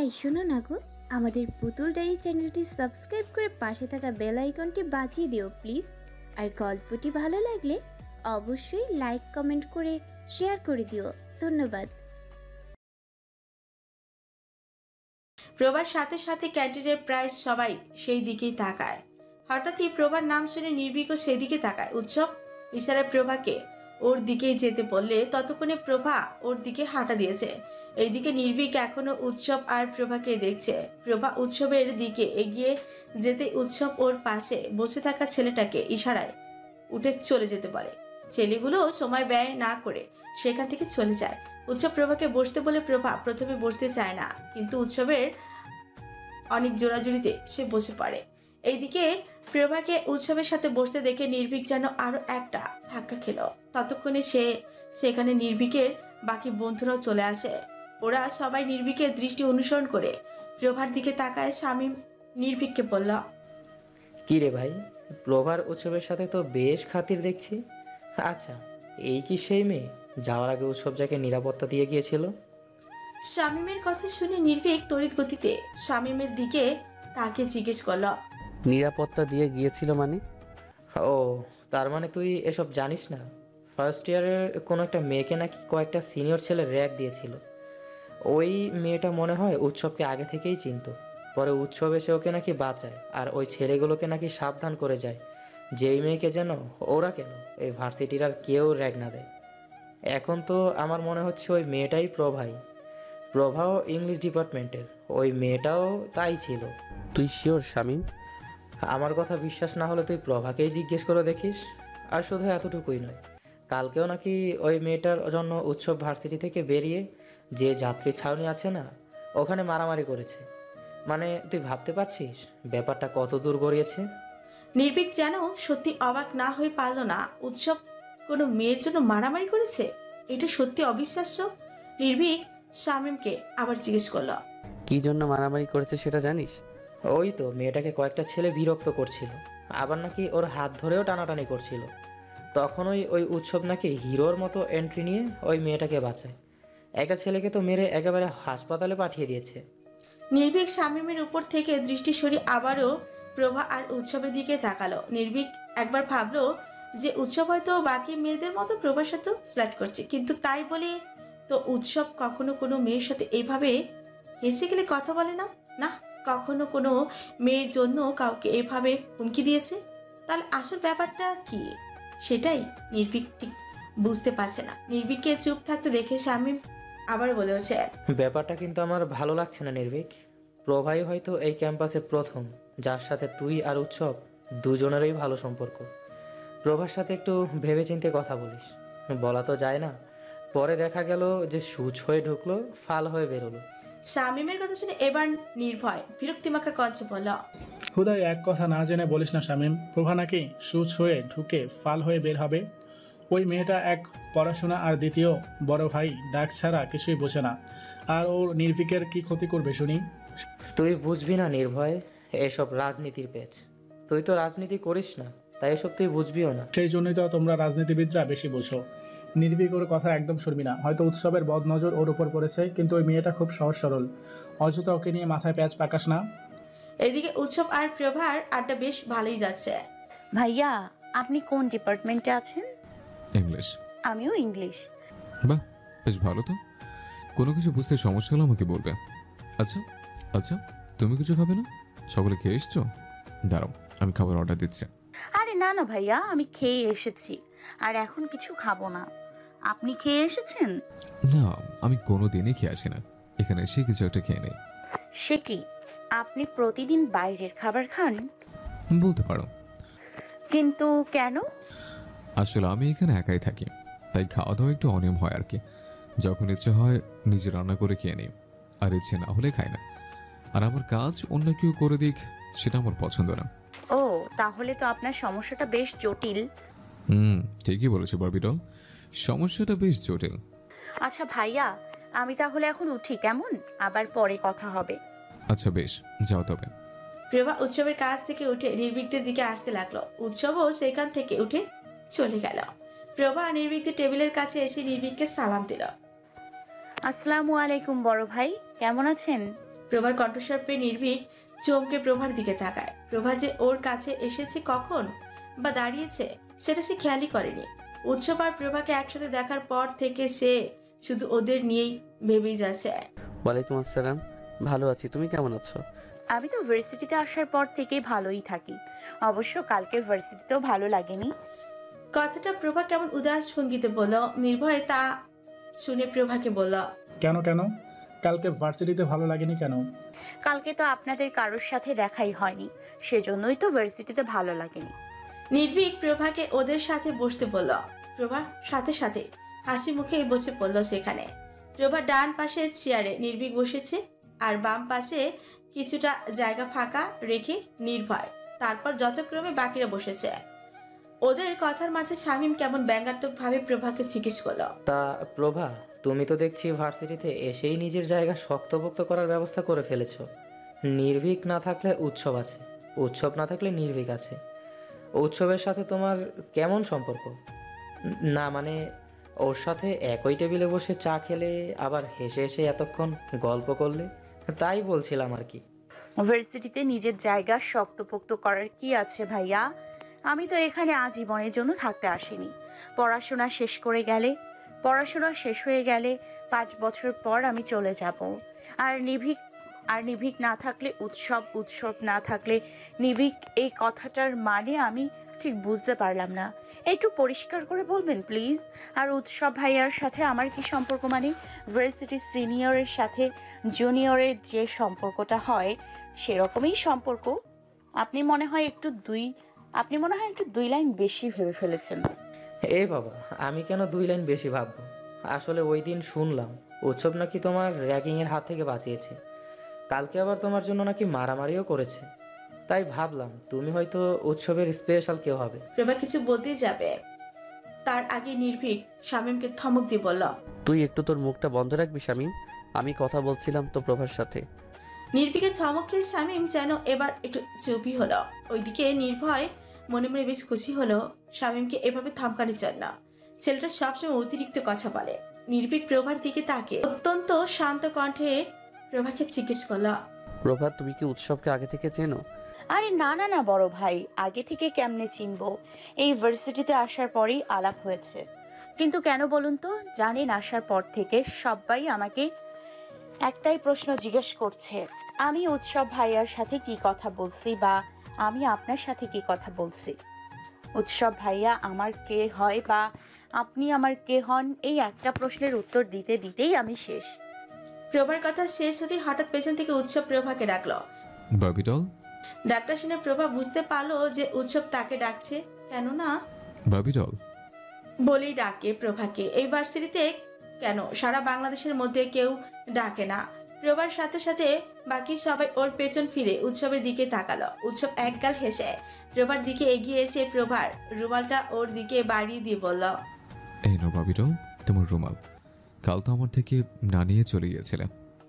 এই শোনো না গো, আমাদের পুতুল ডায়েরি চ্যানেলটি সাবস্ক্রাইব করে পাশে থাকা বেল আইকনটি বাজিয়ে দিও প্লিজ। আর গল্পটি ভালো লাগলে অবশ্যই লাইক কমেন্ট করে শেয়ার করে দিও। ধন্যবাদ। প্রভার সাথে সাথে ক্যান্টিনের প্রায় সবাই সেই দিকেই তাকায়। হঠাৎই প্রভার নাম শুনে নির্ভীকও সেই দিকে তাকায়। উৎসব ইশারায় প্রভাকে ওর দিকেই যেতে বললে ততক্ষণে প্রভা ওর দিকে হাঁটা দিয়েছে। এইদিকে নির্ভীক এখনো উৎসব আর প্রভাকে দেখছে। প্রভা উৎসবের দিকে এগিয়ে যেতে উৎসব ওর পাশে বসে থাকা ছেলেটাকে ইশারায় উঠে চলে যেতে বলে। ছেলেগুলো সময় ব্যয় না করে সেখান থেকে চলে যায়। উৎসব প্রভাকে বসতে বলে প্রভা প্রথমে বসতে চায় না, কিন্তু উৎসবের অনেক জোরাজুরিতে সে বসে পড়ে। এইদিকে প্রভাকে উৎসবের সাথে বসতে দেখে নির্ভীক যেন আরো একটা ধাক্কা খেল। ততক্ষণে সেখানে নির্ভীকের বাকি বন্ধুরাও চলে আসে। ওরা সবাই নির্ভীকের দৃষ্টি অনুসরণ করে প্রভার দিকে তাকায়। শামীম নির্ভীককে বলল, কি রে ভাই, প্রভার উৎসবের সাথে তো বেশ খাতির দেখছি। আচ্ছা, এই কি সেই মেয়ে যাওয়ার আগে উৎসব যাকে নিরাপত্তা দিয়ে গিয়েছিল? শামীমের কথা শুনে নির্ভীক তড়িৎ গতিতে শামীমের দিকে তাকে জিজ্ঞেস করল, নিরাপত্তা দিয়ে গিয়েছিল মানে? ও, তার মানে তুই এসব জানিস না? ফার্স্ট ইয়ারের কোনো একটা মেয়েকে নাকি কয়েকটা সিনিয়র ছেলে র্যাক দিয়েছিল। ওই মেয়েটা মনে হয় উৎসবকে আগে থেকেই চিনতো। পরে উৎসব এসে ওকে নাকি বাঁচায়, আর ওই ছেলেগুলোকে নাকি সাবধান করে যায় যে এই মেয়েকে যেন ওরা কেন এই ভার্সিটির আর কেউ র্যাক না দেয়। এখন তো আমার মনে হচ্ছে ওই মেয়েটাই প্রভাও ইংলিশ ডিপার্টমেন্টের, ওই মেয়েটাও তাই ছিল। তুই শিওর শামীম? আমার কথা বিশ্বাস না হলে তুই প্রভাকেই জিজ্ঞেস করে দেখিস। আর শুধু এতটুকুই নয়, কালকেও নাকি ওই মেয়েটার জন্য উৎসব ভার্সিটি থেকে বেরিয়ে যে যাত্রী ছাউনি আছে না, ওখানে মারামারি করেছে। মানে তুই ভাবতে পারছিস ব্যাপারটা কত দূর গড়িয়েছে? নির্ভীক যেন সত্যি অবাক না হয়ে পারল না। উৎসব কোনো মেয়ের জন্য মারামারি করেছে? এটা সত্যি অবিশ্বাস্য। নির্ভীক শামীমকে আবার জিজ্ঞেস করল, কি জন্য মারামারি করেছে সেটা জানিস? ওই তো মেয়েটাকে কয়েকটা ছেলে বিরক্ত করছিল, আবার নাকি ওর হাত ধরেও টানাটানি করছিল। তখন ওই উৎসব নাকি হিরোর মতো এন্ট্রি নিয়ে ওই মেয়েটাকে বাঁচায়। একটা ছেলেকে তো মেরে একেবারে হাসপাতালে পাঠিয়ে দিয়েছে। নির্ভীক শামীমের উপর থেকে দৃষ্টি সরিয়ে আবারও প্রভা আর উৎসবের দিকে তাকালো। নির্ভীক একবার ভাবলো যে উৎসব হয়তো বাকি মেয়েদের মতো প্রভার সাথে ফ্ল্যাট করছে, কিন্তু তাই বলে তো উৎসব কখনো কোনো মেয়ের সাথে এইভাবে হেসে গেলে কথা বলে না। না, কখনো কোনো মেয়ের জন্য কাউকে এভাবে হুমকি দিয়েছে? তাহলে আসল ব্যাপারটা কি সেটাই নির্ভীক ঠিক বুঝতে পারছে না। নির্ভীককে চুপ থাকতে দেখে শামীম আবার বলে হচ্ছে, ব্যাপারটা কিন্তু আমার ভালো লাগছে না নির্ভীক। প্রভাই হয়তো এই ক্যাম্পাসে প্রথম যার সাথে তুই আর উৎসব দুজনেরই ভালো সম্পর্ক। প্রভার সাথে একটু ভেবেচিন্তে কথা বলিস। বলা তো যায় না, পরে দেখা গেল যে সূচ হয়ে ঢুকলো, ফাল হয়ে বেরোলো। শামীমের কথা শুনে এবার নির্ভয় বিরক্তিমাখা কঞ্চে বলল, হুদাই এক কথা না জেনে বলিস না শামীম। প্রভা নাকি সুচ হয়ে ঢুকে ফাল হয়ে বের হবে? ওই মেয়েটা এক পড়াশোনা আর দ্বিতীয় বড় ভাই ডাক ছাড়া কিছুই বোঝে না। আর ওর নির্ভীকের কি ক্ষতি করবে শুনি? তুই বুঝবি না নির্ভয়, এসব রাজনীতির পেচ। তুই তো রাজনীতি করিস না, তাই এসব তুই বুঝবিও না। সেই জন্যই তো তোমরা রাজনীতিবিদরা বেশি বোঝো। নির্ভীক ওর কথা একদম শুনবি না। হয়তো উৎসবের বদনজর ওর উপর পড়েছে, কিন্তু ওই মেয়েটা খুব সহজ সরল। অযথা ওকে নিয়ে মাথায় প্যাঁচ পাকাস না। এদিকে উৎসব আর প্রভার আড্ডা বেশ ভালোই যাচ্ছে। ভাইয়া, আপনি কোন ডিপার্টমেন্টে আছেন? ইংলিশ। আমিও ইংলিশ। বাহ, বেশ ভালো তো। কোনো কিছু বুঝতে সমস্যা হলে আমাকে বলবে। আচ্ছা আচ্ছা, তুমি কিছু খাবে না? সকলে খেয়ে এসছো? দাঁড়াও, আমি খাবার অর্ডার দিচ্ছি। আরে না না ভাইয়া, আমি খেয়ে এসেছি, আর এখন কিছু খাবো না। আপনি খেয়ে এসেছেন? না, আমি কোনো দিনই খেয়ে আসি না, এখানে এসে কিছু একটা খেয়ে নেই। সে কি, আপনি প্রতিদিন বাইরের খাবার খান? বলতে পারো। কিন্তু কেন? আসলে আমি এখানে একাই থাকি, তাই খাওয়া দাওয়া একটু অনিয়ম হয় আর কি। যখন ইচ্ছে হয় নিজে রান্না করে খেয়ে নিই, আর ইচ্ছে না হলে খাই না। আর আমার কাজ অন্য কেউ করে দিক, সেটা আমার পছন্দ না। ও, তাহলে তো আপনার সমস্যাটা বেশ জটিল। ঠিকই বলেছো বারবিডল, সমস্যাটা বেশ জটিল। আচ্ছা ভাইয়া, আমি তাহলে এখন উঠি কেমন? আবার পরে কথা হবে। আচ্ছা বেশ, যাও তবে। প্রভা উৎসবের কাছ থেকে উঠে নির্ভীকদের দিকে আসতে লাগলো। উৎসবও সেখান থেকে উঠে চলে গেল। প্রভা নির্ভীকদের টেবিলের কাছে এসে নির্ভীককে সালাম দিল। আসসালামু আলাইকুম বড় ভাই, কেমন আছেন? প্রভার কণ্ঠস্বর পেয়ে নির্ভীক চমকে প্রভার দিকে তাকায়। প্রভা যে ওর কাছে এসেছে কখন বা দাঁড়িয়েছে সেটা সে খেয়ালই করেনি। উৎসব আর প্রভাকে একসাথে দেখার পর থেকে সে শুধু ওদের নিয়েই ভেবেই যাচ্ছে। ওয়ালাইকুম আসসালাম। ভালো আছি, তুমি কেমন আছো? আমি তো ভার্সিটিতে আসার পর থেকেই ভালোই থাকি। অবশ্য কালকে ভার্সিটিতেও ভালো লাগেনি। কথাটা প্রভা কেমন উদাস ভঙ্গিতে বলল। নির্ভয়ে তা শুনে প্রভাকে বলল, কেন কেন কালকে ভার্সিটিতে ভালো লাগেনি কেন? কালকে তো আপনাদের কারোর সাথে দেখাই হয়নি, সেজন্যই তো ভার্সিটিতে ভালো লাগেনি। নির্ভীক প্রভাকে ওদের সাথে বসতে বলল। প্রভা সাথে সাথে হাসি মুখে বসে পড়ল সেখানে। প্রভা ডান পাশের চেয়ারে নির্ভীক বসেছে আর বাম পাশে কিছুটা জায়গা ফাঁকা রেখে নির্ভয়, তারপর যথাক্রমে বাকিরা বসেছে। ওদের কথার মাঝে শামীম কেমন ব্যঙ্গাত্মক ভাবে প্রভাকে জিজ্ঞেস করলো, তা প্রভা, তুমি তো দেখছি ভার্সিটিতে এসেই নিজের জায়গা শক্তপোক্ত করার ব্যবস্থা করে ফেলেছো। নির্ভীক না থাকলে উৎসব আছে, উৎসব না থাকলে নির্ভীক আছে। উৎসবের সাথে তোমার কেমন সম্পর্ক? না মানে ওর সাথে একই টেবিলে বসে চা খেলে আবার হেসে হেসে এতক্ষণ গল্প করলে, তাই বলছিলাম আর কি। ভার্সিটিতে নিজের জায়গা শক্তপোক্ত করার কি আছে ভাইয়া? আমি তো এখানে আজীবনের জন্য থাকতে আসিনি। পড়াশোনা শেষ হয়ে গেলে 5 বছর পর আমি চলে যাব। আর নিভিক না থাকলে উৎসব না থাকলে নিভিক, এই কথাটার মানে আমি ঠিক বুঝতে পারলাম না। একটু পরিষ্কার করে বলবেন প্লিজ। আর উৎসব ভাইয়ার সাথে আমার কি সম্পর্ক? মানে ভার্সিটির সিনিয়রের সাথে জুনিয়রের যে সম্পর্কটা হয় সেরকমই সম্পর্ক। আপনি মনে হয় একটু দুই লাইন বেশি ভেবে ফেলেছেন। এ বাবা, আমি কেন 2 লাইন বেশি ভাববো? আসলে ওই দিন শুনলাম উৎসব নাকি তোমার র্যাগিংয়ের হাত থেকে বাঁচিয়েছে। কালকে আবার তোমার জন্য নাকি মারামারিও করেছে। তাই ভাবলাম তুমি হয়তো উৎসবের স্পেশাল কেউ হবে। প্রভা কিছু বলতেই যাবে, তার আগে নির্ভীক শামীমকে ধমক দিয়ে বলল, তুই একটু তোর মুখটা বন্ধ রাখবি শামীম? আমি কথা বলছিলাম তো প্রভার সাথে। নির্ভীকের ধমক খেয়ে শামীম যেন এবার একটু চুপই হলো। ওইদিকে নির্ভয় মনে মনে বেশ খুশি হলো শামীমকে এভাবে ধমকানোর জন্য। ছেলেটা সবসময় অতিরিক্ত কথা বলে। নির্ভীক প্রভার দিকে তাকে অত্যন্ত শান্ত কণ্ঠে প্রভাকে জিজ্ঞেস করল, প্রভা, তুমি কি উৎসবকে আগে থেকে চেনো? আরে না না না বড় ভাই, আগে থেকে কেমনে চিনবো? এই ভার্সিটিতে আসার পরেই আলাপ হয়েছে। কিন্তু কেন বলুন তো? জানেন, আসার পর থেকে সবাই আমাকে একটাই প্রশ্ন জিজ্ঞেস করছে, আমি উৎসব ভাইয়ার সাথে কি কথা বলছি বা আমি আপনার সাথে কি কথা বলছি। উৎসব ভাইয়া আমার কে হয় বা আপনি আমার কে হন, এই একটা প্রশ্নের উত্তর দিতে দিতেই আমি শেষ। প্রভার কথা শেষ হতেই হঠাৎ পেছন থেকে উৎসব প্রভাকে ডাকলো। বারবি ডল, ডাকটা শুনে প্রভা বুঝতে পারলো যে উৎসব তাকে ডাকছে, কেননা বারবি ডল বলেই ডাকে প্রভাকে। এই ভার্সিটিতে কেন সারা বাংলাদেশের মধ্যে কেউ ডাকে না। প্রভার সাথে সাথে বাকি সবাই ওর পেছন ফিরে উৎসবের দিকে তাকালো। উৎসব একগাল হেসে প্রভার দিকে এগিয়ে এসে প্রভার রুমালটা ওর দিকে বাড়িয়ে দিয়ে বলল, এই নাও বারবি ডল, তোমার রুমাল। কাল তো আমার থেকে না নিয়ে চলে গিয়েছিলে।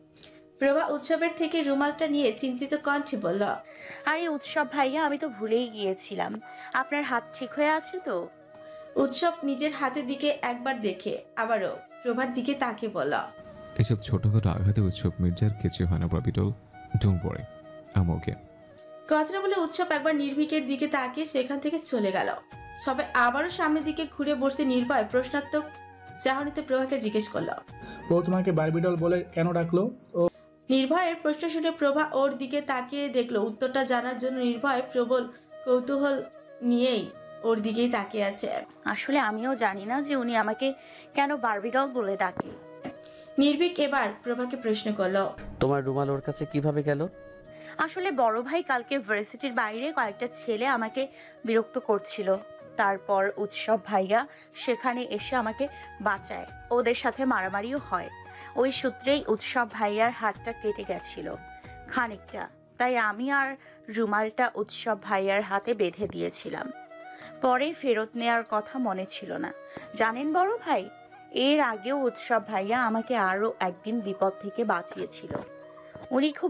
প্রভা উৎসবের থেকে রুমালটা নিয়ে চিন্তিত কণ্ঠে বলল, আরে উৎসব ভাইয়া, আমি তো ভুলেই গিয়েছিলাম। আপনার হাত ঠিক হয়ে আছে তো? উৎসব নিজের হাতের দিকে একবার দেখে আবারও প্রভার দিকে তাকে বলল, এসব ছোটখাটো আঘাতে উৎসব মির্জার কিছু হয় না Barbie doll, don't worry, I am okay. কথাটা বলে উৎসব একবার নির্ভীকের দিকে তাকিয়ে সেখান থেকে চলে গেল। সবাই আবারও সামনের দিকে ঘুরে বসতে নির্ভয় প্রশ্নাত্মক চাহনিতে প্রভাকে জিজ্ঞেস করলো, ও তোমাকে বারবিডল বলে কেন ডাকলো? ও নির্ভয়ের প্রশ্ন শুনে প্রভা ওর দিকে তাকিয়ে দেখলো উত্তরটা জানার জন্য নির্ভয় প্রবল কৌতূহল নিয়েই ওর দিকেই তাকিয়ে আছে। আসলে আমিও জানি না যে উনি আমাকে কেন বারবিডল বলে ডাকে। নির্ভীক এবার প্রভাকে প্রশ্ন করলো, তোমার রুমাল ওর কাছে কিভাবে গেল? আসলে বড় ভাই কালকে ভার্সিটির বাইরে কয়েকটা ছেলে আমাকে বিরক্ত করছিল। তারপর উৎসব ভাইয়া সেখানে এসে আমাকে বাঁচায়। ওদের সাথে মারামারিও হয়। ওই সূত্রেই উৎসব ভাইয়ার হাতটা কেটে গেছিল খানিকটা। তাই আমি আর রুমালটা উৎসব ভাইয়ার হাতে বেঁধে দিয়েছিলাম। পরে ফেরত নেয়ার কথা মনে ছিল না। জানেন বড় ভাই, এর আগেও উৎসব ভাইয়া আমাকে আরো একদিন বিপদ থেকে বাঁচিয়েছিল। উনি খুব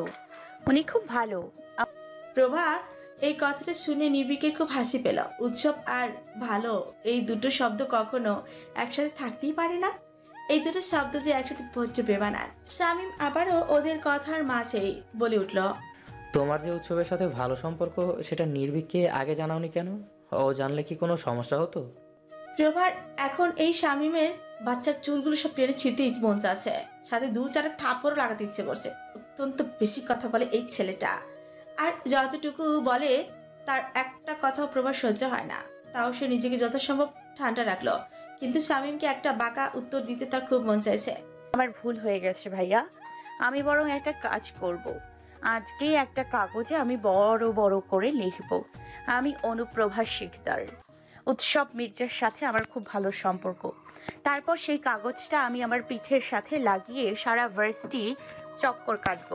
ভালো। প্রভা এই কথাটা শুনে নির্ভীকের খুব হাসি পেল। উৎসব আর ভালো এই দুটো শব্দ কখনো একসাথে থাকতেই পারে না। এই দুটো শব্দ যে একসাথে বজ্র বেমানান। শামীম আবারও ওদের কথার মাঝেই বলে উঠল, তোমার যে উৎসবের সাথে ভালো সম্পর্ক সেটা নির্ভীককে আগে জানাওনি কেন? ও জানলে কি কোনো সমস্যা হতো? প্রভার এখন এই শামীমের বাচ্চার চুলগুলো সব টেনে ছিঁড়তে মন চাচ্ছে, সাথে 2-4 থাপ্পড়ও লাগাতে ইচ্ছে করছে। অত্যন্ত বেশি কথা বলে এই ছেলেটা, আর যতটুকু বলে তার একটা কথাও প্রভার সহ্য হয় না। তাও সে নিজেকে যথাসম্ভব ঠান্ডা রাখলো, কিন্তু শামীমকে একটা বাঁকা উত্তর দিতে তার খুব মন চাইছে। আমার ভুল হয়ে গেছে ভাইয়া, আমি বরং একটা কাজ করব। আজকে একটা কাগজে আমি বড় বড় করে লিখব, আমি অনুপ্রভা শিকদার, উৎসব মির্জার সাথে আমার খুব ভালো সম্পর্ক। তারপর সেই কাগজটা আমি আমার পিঠের সাথে লাগিয়ে সারা ভার্সিটি চক্কর কাটবো।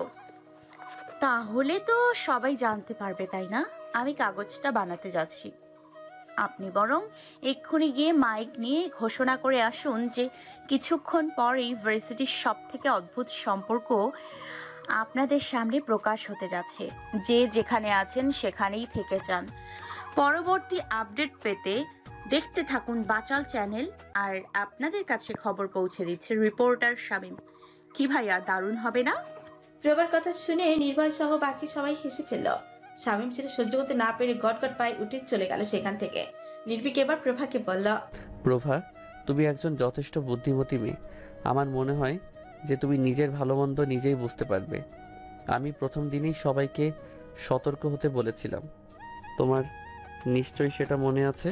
তাহলে তো সবাই জানতে পারবে, তাই না, আমি কাগজটা বানাতে যাচ্ছি। আপনি বরং এক্ষুনি গিয়ে মাইক নিয়ে ঘোষণা করে আসুন যে কিছুক্ষণ পর এই ভার্সিটির সব থেকে অদ্ভুত সম্পর্ক আপনাদের সামনে প্রকাশ হতে যাচ্ছে। যে যেখানে আছেন সেখানেই থেকে যান। পরবর্তী আপডেট পেতে দেখতে থাকুন বাচাল চ্যানেল। আর আপনাদের কাছে খবর পৌঁছে দিচ্ছে রিপোর্টার শামীম। কি ভাইয়া, দারুণ হবে না? প্রভার কথা শুনে নির্ভয় সহ বাকি সবাই হেসে ফেলল। শামীম সেটা সহ্য করতে না পেরে গটগট পায়ে উঠে চলে গেল সেখান থেকে। নির্ভীক এবার প্রভাকে বলল, প্রভা, তুমি একজন যথেষ্ট বুদ্ধিমতী মেয়ে। আমার মনে হয় যে তুমি নিজের ভালো মন্দ নিজেই বুঝতে পারবে। আমি প্রথম দিনেই সবাইকে সতর্ক হতে বলেছিলাম, তোমার নিশ্চয়ই সেটা মনে আছে।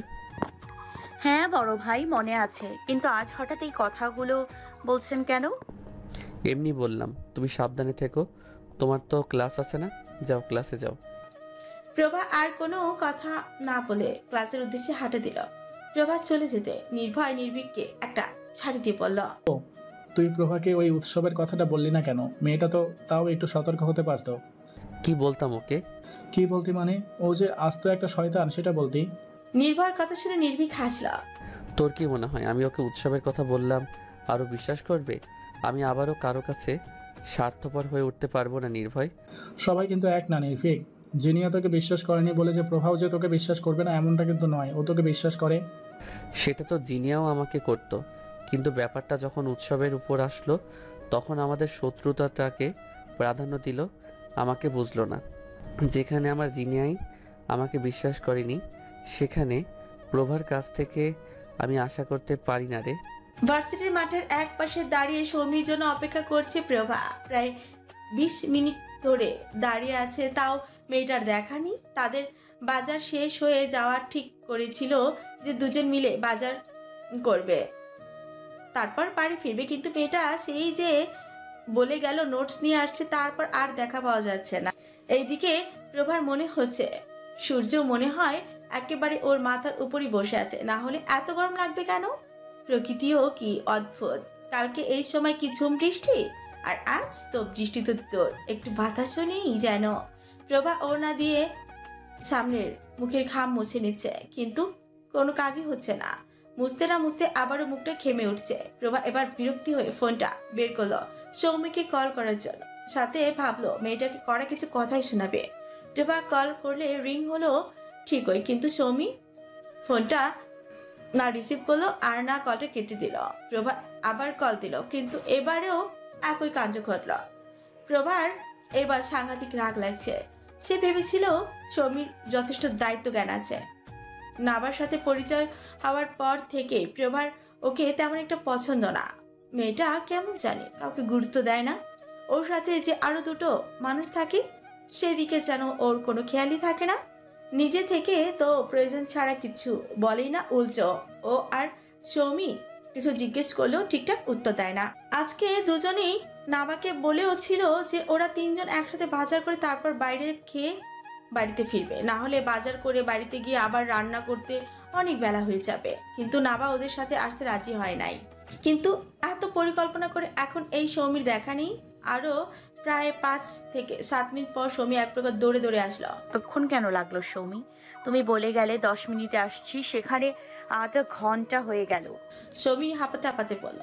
হ্যাঁ বড় ভাই, মনে আছে, কিন্তু আজ হঠাৎ এই কথাগুলো বলছেন কেন? এমনি বললাম, তুমি সাবধানে থেকো। তোমার তো ক্লাস আছে না? যাও, ক্লাসে যাও। প্রভা আর কোনো কথা না বলে ক্লাসের উদ্দেশ্যে হাঁটা দিল। প্রভা চলে যেতে নির্ভয় নির্ভীককে একটা ছাড়ি দিয়ে বলল, তুই প্রভাকে ওই উৎসবের কথাটা বললি না কেন? মেয়েটা তো তাও একটু সতর্ক হতে পারতো। কি বলতাম ওকে? কি বলতি মানে? ও যে আস্ত একটা শয়তান সেটা বলতি। নির্ভয়ের কথা শুনে নির্ভীক হাসল। তোর কি মনে হয় আমি ওকে উৎসবের কথা বললাম আরও বিশ্বাস করবে? আমি আবারও কারো কাছে স্বার্থপর হয়ে উঠতে পারবো না নির্ভয়। সবাই কিন্তু এক না নির্ভীক। জিনিয়া তোকে বিশ্বাস করেনি বলে যে প্রভাও যে তোকে বিশ্বাস করবে না এমনটা কিন্তু নয়, ও তোকে বিশ্বাস করে। সেটা তো জিনিয়াও আমাকে করতো, কিন্তু ব্যাপারটা যখন উৎসবের উপর আসলো তখন আমাদের শত্রুতাটাকে প্রাধান্য দিল, আমাকে বুঝলো না। যেখানে আমার জিনিয়াই আমাকে বিশ্বাস করেনি সেখানে প্রভার কাছ থেকে আমি আশা করতে পারি না রে। ভার্সিটির মাঠের এক পাশে দাঁড়িয়ে সৌমির জন্য অপেক্ষা করছে প্রভা। প্রায় 20 মিনিট ধরে দাঁড়িয়ে আছে, তাও মেয়েটার দেখা নেই। তাদের বাজার শেষ হয়ে যাওয়া ঠিক করেছিল যে দুজন মিলে বাজার করবে, তারপর বাড়ি ফিরবে, কিন্তু মেয়েটা সেই যে বলে গেল নোটস নিয়ে আসছে, তারপর আর দেখা পাওয়া যাচ্ছে না। এইদিকে প্রভার মনে হচ্ছে সূর্য মনে হয় একেবারে ওর মাথার উপরই বসে আছে, না হলে এত গরম লাগবে কেন? প্রকৃতিও কি অদ্ভুত, কালকে এই সময় কি ঝুম বৃষ্টি, আর আজ তো বৃষ্টি তো তোর একটু বাতাসও নেই যেন। প্রভা ওড়না দিয়ে সামনের মুখের ঘাম মুছে নিচ্ছে, কিন্তু কোনো কাজই হচ্ছে না। মুছতে না মুছতে আবারও মুখটা ঘেমে উঠছে। প্রভা এবার বিরক্তি হয়ে ফোনটা বের করলো সৌমিকে কল করার জন্য, সাথে ভাবলো মেয়েটাকে করা কিছু কথাই শোনাবে। প্রভা কল করলে রিং হলো ঠিকই, কিন্তু সৌমি ফোনটা না রিসিভ করলো আর না কলটা কেটে দিল। প্রভা আবার কল দিল, কিন্তু এবারেও একই কাণ্ড ঘটল। প্রভার এবার সাংঘাতিক রাগ লাগছে। সে ভেবেছিল সৌমির যথেষ্ট দায়িত্ব জ্ঞান আছে। নাবার সাথে পরিচয় হওয়ার পর থেকে প্রভার ওকে তেমন একটা পছন্দ না। মেয়েটা কেমন জানি কাউকে গুরুত্ব দেয় না। ওর সাথে যে আরো দুটো মানুষ থাকে সেদিকে যেন ওর কোনো খেয়ালই থাকে না। নিজে থেকে তো প্রয়োজন ছাড়া কিছু বলেই না, উল্টো ও আর সৌমি কিছু জিজ্ঞেস করলেও ঠিকঠাক উত্তর দেয় না। আজকে দুজনেই নাবাকে বলেও ছিল যে ওরা তিনজন একসাথে বাজার করে তারপর বাইরে খেয়ে বাড়িতে ফিরবে, না হলে বাজার করে বাড়িতে গিয়ে আবার রান্না করতে অনেক বেলা হয়ে যাবে। কিন্তু নাবা ওদের সাথে আসতে রাজি হয় নাই। কিন্তু এত পরিকল্পনা করে এখন এই সৌমির দেখা নেই। আরও প্রায় 5 থেকে 7 মিনিট পর সৌমি এক প্রকার দৌড়ে দৌড়ে আসলো। তখন কেন লাগলো সৌমি? তুমি বলে গেলে 10 মিনিটে আসছি, সেখানে আধা ঘন্টা হয়ে গেল। সৌমি হাঁপাতে হাঁপাতে বলল,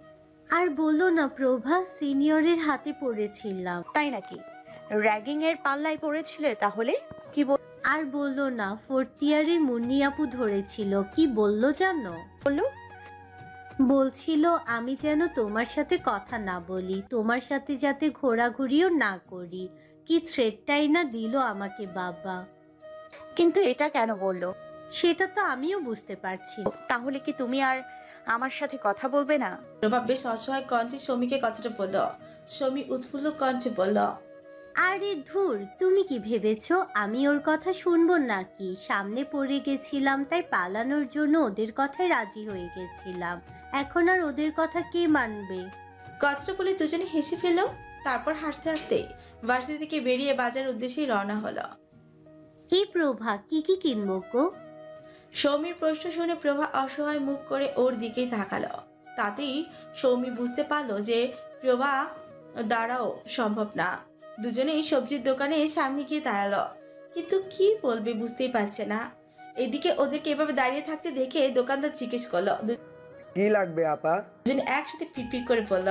আর বললো না প্রভা, সিনিয়রের হাতে পড়েছিলাম। তাই নাকি? র্যাগিং এর পাল্লায় পড়েছিলে তাহলে? কি আর বললো না 4th ইয়ারের মুন্নি আপু ধরেছিল। কি বললো জানো? বললো? বলছিল আমি যেন তোমার সাথে কথা না বলি, তোমার সাথে যাতে ঘোরাঘুরিও না করি। কি থ্রেটটাই না দিল আমাকে বাবা। কিন্তু এটা কেন বললো? সেটা তো আমিও বুঝতে পারছি না। তাহলে কি তুমি আর আমার সাথে কথা বলবে না? প্রভা বেশ অসহায় কণ্ঠে সৌমিকে কথাটা বলল। সৌমি উৎফুল্ল কণ্ঠে বলল, আরে ধুর, তুমি কি ভেবেছো আমি ওর কথা শুনবো নাকি? সামনে পড়ে গেছিলাম তাই পালানোর জন্য ওদের কথায় রাজি হয়ে গেছিলাম। এখন আর ওদের কথা কে মানবে? কথাটা বলে দুজনে হেসে ফেলল। তারপর হাসতে হাসতে ভার্সিটি থেকে বেরিয়ে বাজার উদ্দেশ্যেই রওনা হলো। এই প্রভা, কি কি কিনবো গো? সৌমির প্রশ্ন শুনে প্রভা অসহায় মুখ করে ওর দিকেই তাকালো। তাতেই সৌমি বুঝতে পারলো যে প্রভা দাঁড়াও সম্ভব না। দুজনেই সবজির দোকানে সামনে গিয়ে দাঁড়ালো, কিন্তু কি বলবে বুঝতেই পারছে না। এদিকে ওদেরকে এভাবে দাঁড়িয়ে থাকতে দেখে দোকানদার জিজ্ঞেস করলো। কি লাগবে আপা? দুজনে একসাথে ফিটফিট করে বলল।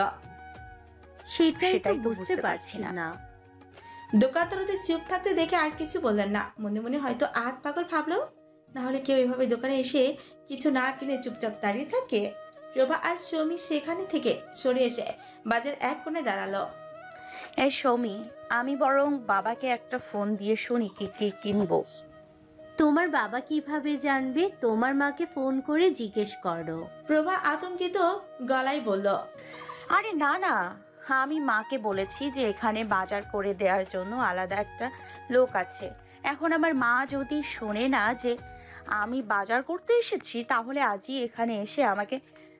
সেটাই তো বুঝতে পারছি না। দোকানদার ওদের চুপ থাকতে দেখে আর কিছু বললেন না। মনে মনে হয়তো আধ পাগল ভাবলো, না হলে কেউ এভাবে দোকানে এসে কিছু না কিনে চুপচাপ দাঁড়িয়ে থাকে। প্রভা আর সৌমি সেখানে থেকে সরে এসে বাজার এক কোণে দাঁড়ালো। এই সৌমি, আমি বরং বাবাকে একটা ফোন দিয়ে শুনি কি কি কিনবো। তোমার বাবা কিভাবে জানবে? তোমার মাকে ফোন করে জিজ্ঞেস করো। প্রভা আতঙ্কিত গলায় বলল, আরে না না, আমি মাকে বলেছি যে এখানে বাজার করে দেওয়ার জন্য আলাদা একটা লোক আছে। এখন আমার মা যদি শোনে না যে আমি বাজার করতে এসেছি, তাহলে আজই এখানে এসে আমাকে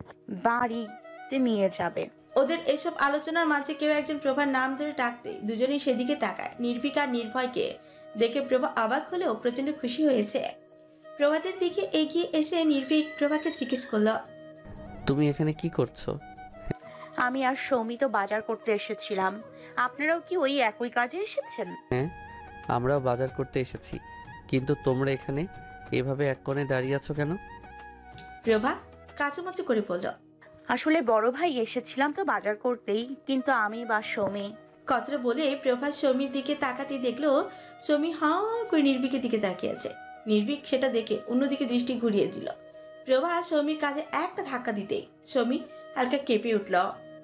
বাড়িতে নিয়ে যাবে। ওদের এসব আলোচনার মাঝে কেউ একজন প্রভার নাম ধরে ডাকতেই দুজনেই সেদিকে তাকায়। নির্ভীক আর নির্ভয়কে দেখে প্রভা অবাক হলেও প্রচন্ড খুশি হয়েছে। প্রভাতের দিকে এগিয়ে এসে নির্ভীক প্রভাকে জিজ্ঞেস করলো, তুমি এখানে কি করছো? আমি আর সৌমি তো বাজার করতে এসেছিলাম। আপনারাও কি ওই একই কাজে এসেছেন? হ্যাঁ, আমরাও বাজার করতে এসেছি, কিন্তু তোমরা এখানে এভাবে এক কোণে দাঁড়িয়ে আছো কেন? প্রভা কাচুমাচু করে বলল, আসলে বড় ভাই এসেছিলাম তো বাজার করতেই, কিন্তু আমি বা সৌমি। কথাটা বলে প্রভা সৌমির দিকে তাকাতে দেখলো সৌমি হাঁ করে নির্ভীকের দিকে তাকিয়ে আছে। নির্ভীক সেটা দেখে অন্যদিকে দৃষ্টি ঘুরিয়ে দিল। প্রভা সৌমির কাঁধে একটা ধাক্কা দিতেই সৌমি হালকা কেঁপে উঠল।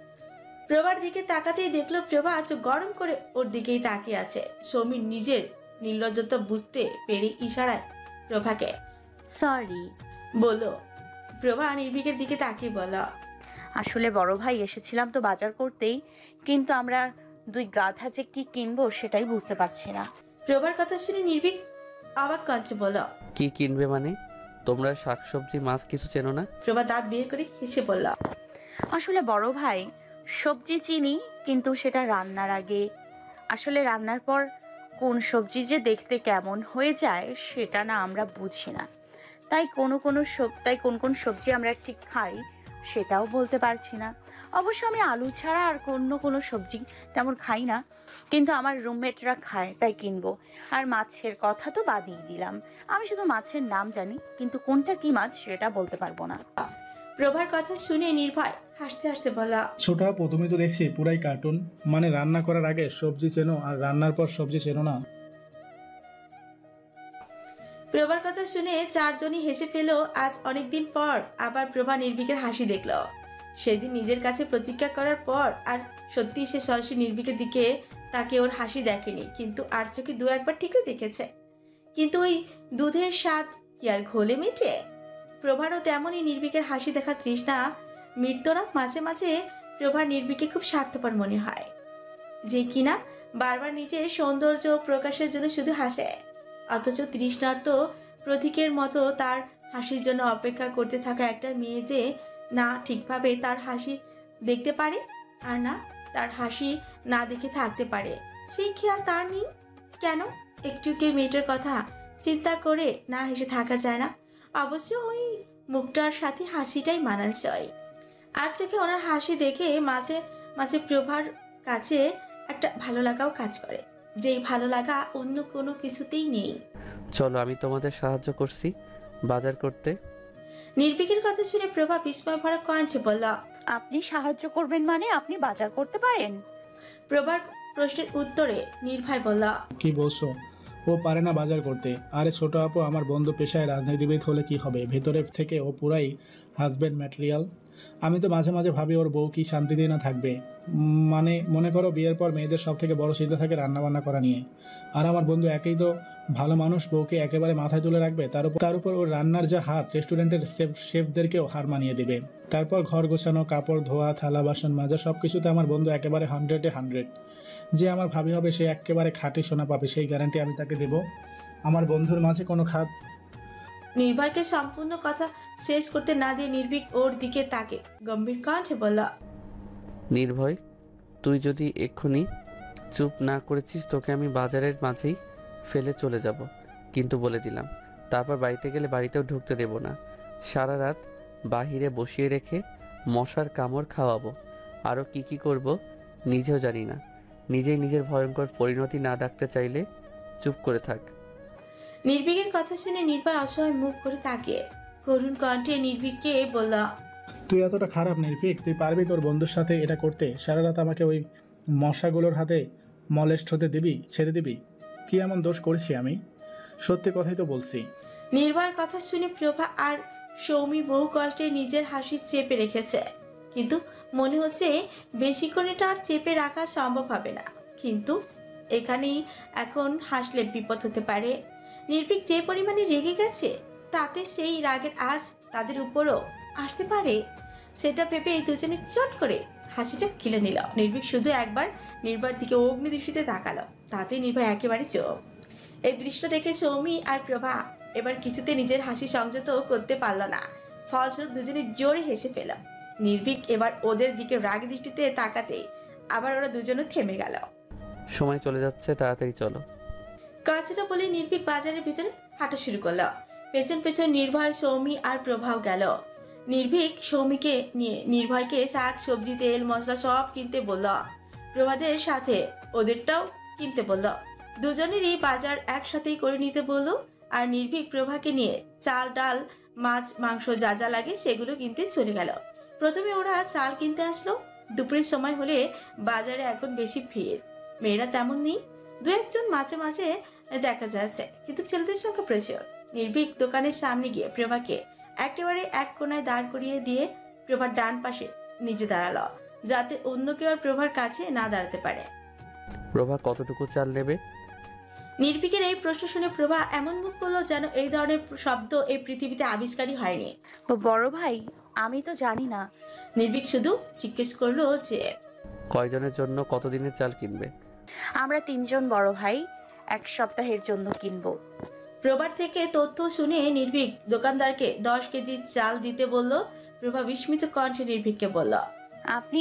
প্রভার দিকে তাকাতেই দেখলো প্রভা চোখ গরম করে ওর দিকেই তাকিয়ে আছে। সৌমি নিজের নির্লজ্জতা বুঝতে পেরে ইশারায় প্রভাকে সরি বলল। প্রভা নির্ভীকের দিকে তাকিয়ে বলল, আসলে বড় ভাই এসেছিলাম তো বাজার করতেই, কিন্তু আমরা দুই গাধা যে কি কিনবো সেটাই বুঝতে পারছি না। প্রভার কথা শুনে নির্ভীক অবাক কণ্ঠে বলল, কি কিনবে মানে? তোমরা শাকসবজি মাছ কিছু চেনো না? প্রভা দাঁত বের করে হেসে বলল, আসলে বড় ভাই, সবজি চিনি, কিন্তু সেটা রান্নার আগে। আসলে রান্নার পর কোন সবজি যে দেখতে কেমন হয়ে যায় সেটা না আমরা বুঝি না। তাই কোন কোন সবজি আমরা ঠিক খাই সেটাও বলতে পারছি না। অবশ্য আমি আলু ছাড়া আর কোনো সবজি তেমন খাই না, কিন্তু আমার রুমমেটরা খায় তাই কিনবো। আর মাছের কথা তো বাদই দিলাম, আমি শুধু মাছের নাম জানি, কিন্তু কোনটা কি মাছ সেটা বলতে পারবো না। প্রভার কথা শুনে নির্ভয় হাসতে হাসতে বলা, ছোট আপু, তুমি তো দেখছি পুরাই কার্টুন। মানে রান্না করার আগে সবজি চেনো আর রান্নার পর সবজি চেনো না? প্রভার কথা শুনে চারজনই হেসে ফেল। আজ অনেকদিন পর আবার প্রভা নির্ভীকের হাসি দেখল। সেদিন নিজের কাছে প্রতিজ্ঞা করার পর আর সত্যি সে সরাসরি নির্ভীকের দিকে তাকে ওর হাসি দেখেনি, কিন্তু আর চোখে দু একবার ঠিকই দেখেছে। কিন্তু ওই দুধের স্বাদ কি আর ঘোলে মেটে? প্রভারও তেমনই নির্ভীকের হাসি দেখার তৃষ্ণা মিটত না। মাঝে মাঝে প্রভা নির্ভীকে খুব স্বার্থপর মনে হয়, যে কিনা বারবার নিজের সৌন্দর্য প্রকাশের জন্য শুধু হাসে, অথচ তৃষ্ণার্ত প্রতীকের মতো তার হাসির জন্য অপেক্ষা করতে থাকা একটা মেয়ে যে না ঠিকভাবে তার হাসি দেখতে পারে আর না তার হাসি না দেখে থাকতে পারে, সেই খেয়াল তার নেই। কেন একটু কি মেয়েটার কথা চিন্তা করে না হেসে থাকা যায় না? অবশ্য ওই মুখটার সাথে হাসিটাই মানানসই। আর চোখে ওনার হাসি দেখে মাঝে মাঝে প্রভার কাছে একটা ভালো লাগাও কাজ করে, যেই ভালো লাগা অন্য কোনো কিছুতেই নেই। চলো, আমি তোমাদের সাহায্য করছি বাজার করতে। নির্ভীকের কথা শুনে প্রভা বিস্ময় ভরা কণ্ঠে বলল, আপনি সাহায্য করবেন মানে আপনি বাজার করতে পারেন? প্রভার প্রশ্নের উত্তরে নির্ভয় বলল, কি বলছো? ও পারে না বাজার করতে। আরে ছোট আপু, আমার বন্ধু পেশায় রাজনীতিবিদ হলে কি হবে, ভেতরে থেকে ও পুরাই হাজব্যান্ড ম্যাটেরিয়াল। আমি তো মাঝে মাঝে ভাবি ওর বউ কি শান্তিতে না থাকবে। মানে মনে করো বিয়ের পর মেয়েদের সব থেকে বড় চিন্তা থাকে রান্নাবান্না করা নিয়ে। আর আমার বন্ধু একেই তো ভালো মানুষ, বউকে একেবারে মাথায় তুলে রাখবে, তার উপর ওর রান্নার যা হাত রেস্টুরেন্টের শেফদেরকেও হার মানিয়ে দেবে। তারপর ঘর গোছানো, কাপড় ধোয়া, থালা বাসন মাজা সব কিছুতে আমার বন্ধু একেবারে 100-এ 100। যে আমার ভাবি হবে সে একেবারে খাঁটি সোনা পাবে, সেই গ্যারান্টি আমি তাকে দেব। আমার বন্ধুর মাঝে কোনো খাত। নির্ভয়কে সম্পূর্ণ কথা শেষ করতে না দিয়ে নির্ভীক ওর দিকে তাকে গম্ভীর কণ্ঠে বলল, নির্ভয়, তুই যদি এক্ষুনি চুপ না করেছিস তোকে আমি বাজারের মাঝেই ফেলে চলে যাব, কিন্তু বলে দিলাম। তারপর বাড়িতে গেলে বাড়িতেও ঢুকতে দেব না। সারা রাত বাহিরে বসিয়ে রেখে মশার কামড় খাওয়াবো। আরও কি করব নিজেও জানি না। নিজেই নিজের ভয়ঙ্কর পরিণতি না ডাকতে চাইলে চুপ করে থাক। নির্ভীকের কথা শুনে নির্ভয় অসহায় মুখ করে তাকিয়ে করুণ কণ্ঠে নির্ভীককে বলল, তুই এতটা খারাপ নির্ভীক? তুই পারবি তোর বন্ধুর সাথে এটা করতে? সারা রাত আমাকে ওই মশাগুলোর হাতে মলেস্ট হতে দিবি, ছেড়ে দিবি? কি এমন দোষ করেছি আমি? সত্যি কথাই তো বলছি। নির্ভয়ের কথা শুনে প্রভা আর সৌমি বহু কষ্টে নিজের হাসি চেপে রেখেছে, কিন্তু মনে হচ্ছে বেশিক্ষণ এটা আর চেপে রাখা সম্ভব হবে না। কিন্তু এখানেই এখন হাসলে বিপদ হতে পারে। নির্ভীক যে পরিমাণে রেগে গেছে তাতে সেই রাগের আজ তাদের উপরও আসতে পারে, সেটা ভেবে এই দুজনে চট করে হাসিটা গিলে নিল। নির্ভীক শুধু একবার নির্ভয়ের দিকে অগ্নি দৃষ্টিতে তাকালো, তাতে নির্ভয় একেবারে চোখ। এই দৃশ্য দেখে সৌমি আর প্রভা এবার কিছুতে নিজের হাসি সংযত করতে পারল না, ফলস্বরূপ দুজনে জোরে হেসে ফেল। নির্ভীক এবার ওদের দিকে রাগ দৃষ্টিতে তাকাতে আবার ওরা দুজনও থেমে গেল। সময় চলে যাচ্ছে, তাড়াতাড়ি চলো। কথাটা বলে নির্ভীক বাজারের ভিতরে হাঁটা শুরু করলো। পেছন পেছন নির্ভয়, সৌমি আর প্রভাও গেল। নির্ভীক সৌমিকে নিয়ে নির্ভয়কে শাক সবজি তেল মশলা সব কিনতে বলল, প্রভাদের সাথে ওদেরটাও কিনতে বলল। দুজনেরই বাজার একসাথেই করে নিতে বলল। আর নির্ভীক প্রভাকে নিয়ে চাল ডাল মাছ মাংস যা যা লাগে সেগুলো কিনতে চলে গেল। প্রথমে ওরা চাল কিনতে আসলো। দুপুরের সময় হলে বাজারে এখন বেশি ভিড়, মেয়েরা তেমন নেই, দু একজন মাঝে মাঝে দেখা যাচ্ছে, কিন্তু ছেলেদের সংখ্যা প্রচুর। নির্ভীক দোকানের সামনে গিয়ে প্রভাকে একেবারে এক কোনায় দাঁড় করিয়ে দিয়ে প্রভার ডান পাশে নিজে দাঁড়ালো, যাতে অন্য কেউ আর প্রভার কাছে না দাঁড়াতে পারে। প্রভা কতটুকু চাল নেবে? নির্ভীকের এই প্রশ্ন শুনে প্রভা এমন মুখ করলো যেন এই ধরনের শব্দ এই পৃথিবীতে আবিষ্কারই হয়নি। ও বড় ভাই, আমি তো জানি না। নির্ভীক শুধু জিজ্ঞেস করলো যে কয়জনের জন্য, কতদিনের চাল কিনবে? আমরা 3 জন বড় ভাই, 1 সপ্তাহের জন্য কিনবো। প্রভার থেকে তথ্য শুনে নির্ভীক দোকানদারকে 10 কেজি চাল দিতে বলল। প্রভা বিস্মিত কণ্ঠে নির্ভীককে বলল, আপনি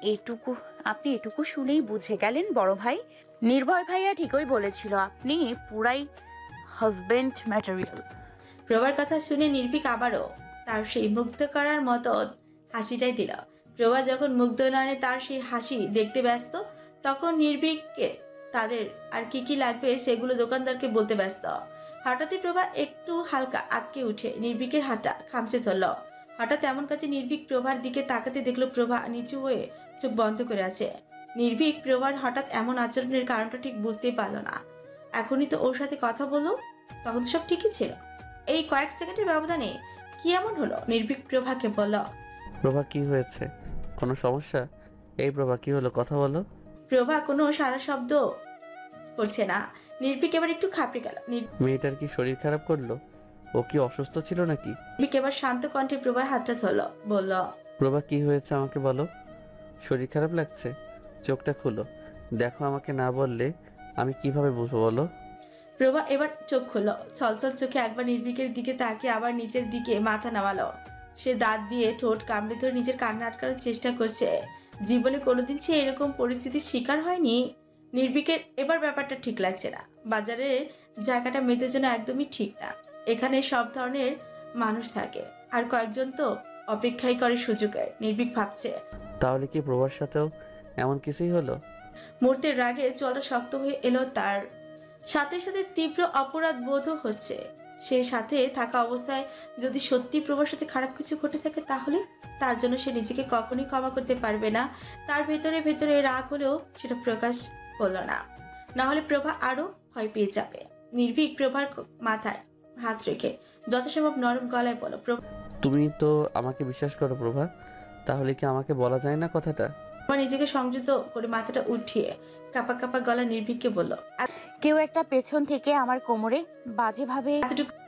এটুকু শুনেই বুঝে গেলেন বড় ভাই? নির্ভয় ভাইয়া ঠিকই বলেছিল, আপনি পুরাই হাজবেন্ড ম্যাটেরিয়াল। প্রভার কথা শুনে নির্ভীক আবারও তার সেই মুগ্ধ করার মতন হাসিটাই দিল। প্রভা যখন মুগ্ধ নয়নে তার সেই হাসি দেখতে ব্যস্ত, তখন নির্ভীককে তাদের আর কি লাগবে সেগুলো দোকানদারকে বলতে ব্যস্ত। হঠাৎই প্রভা একটু হালকা আটকে উঠে নির্ভীকের হাতটা খামচে ধরল। হঠাৎ এমন কাছে নির্ভীক প্রভার দিকে তাকাতে দেখলো প্রভা নিচু হয়ে চোখ বন্ধ করে আছে। নির্ভীক প্রভার হঠাৎ এমন আচরণের কারণটা ঠিক বুঝতেই পারল না। এখনই তো ওর সাথে কথা বললো, তখন তো সব ঠিকই ছিল। এই কয়েক সেকেন্ডের ব্যবধানে কি এমন হলো? নির্ভীক প্রভাকে বলল, প্রভা কি হয়েছে? কোনো সমস্যা? এই প্রভা কি হলো, কথা বলো। প্রভা কোনো সারা শব্দ করছে না। নির্ভীক এবার একটু খাপড়ে গেল। মেয়েটার কি শরীর খারাপ করলো? ও কি অসুস্থ ছিল নাকি? নির্ভীক এবার শান্ত কণ্ঠে প্রভার হাতটা ধরলো, বলল, প্রভা কি হয়েছে আমাকে বলো। শরীর খারাপ লাগছে? চোখটা খুলো, দেখো। আমাকে না বললে আমি কিভাবে বুঝবো বলো? প্রভা এবার চোখ খুললো। ছলছল চোখে একবার নির্ভীকের দিকে তাকিয়ে আবার নিচের দিকে মাথা নামালো। সে দাঁত দিয়ে ঠোঁট কামড়ে ধরে নিজের কান্না আটকানোর চেষ্টা করছে। জীবনে কোনোদিন সে এরকম পরিস্থিতির শিকার হয়নি। নির্ভীকের এবার ব্যাপারটা ঠিক লাগছে না। বাজারের জায়গাটা মেয়েদের জন্য একদমই ঠিক না। এখানে সব ধরনের মানুষ থাকে, আর কয়েকজন তো অপেক্ষাই করে সুযোগের। নির্ভীক ভাবছে, তাহলে কি প্রভার সাথেও এমন কিছুই হলো? মুহূর্তের রাগে চলটা শক্ত হয়ে এলো তার। সাথে সাথে তীব্র অপরাধ বোধও হচ্ছে। সে সাথে থাকা অবস্থায় যদি সত্যি প্রভার সাথে খারাপ কিছু ঘটে থাকে, তাহলে তার জন্য সে নিজেকে কখনোই ক্ষমা করতে পারবে না। তার ভেতরে ভেতরে রাগ হলেও সেটা প্রকাশ করলো না, না হলে প্রভা আরো ভয় পেয়ে যাবে। নির্ভীক প্রভার মাথায় হাত রেখে যথাসম্ভব নরম গলায় বলো, তুমি তো আমাকে বিশ্বাস করো প্রভা, তাহলে কি আমাকে বলা যায় না কথাটা? প্রভা নিজেকে সংযত করে মাথাটা উঠিয়ে কাপা কাপা গলা নির্ভীককে বলল, কেউ একটা পেছন থেকে আমার কোমরে বাজেভাবে এতটুকু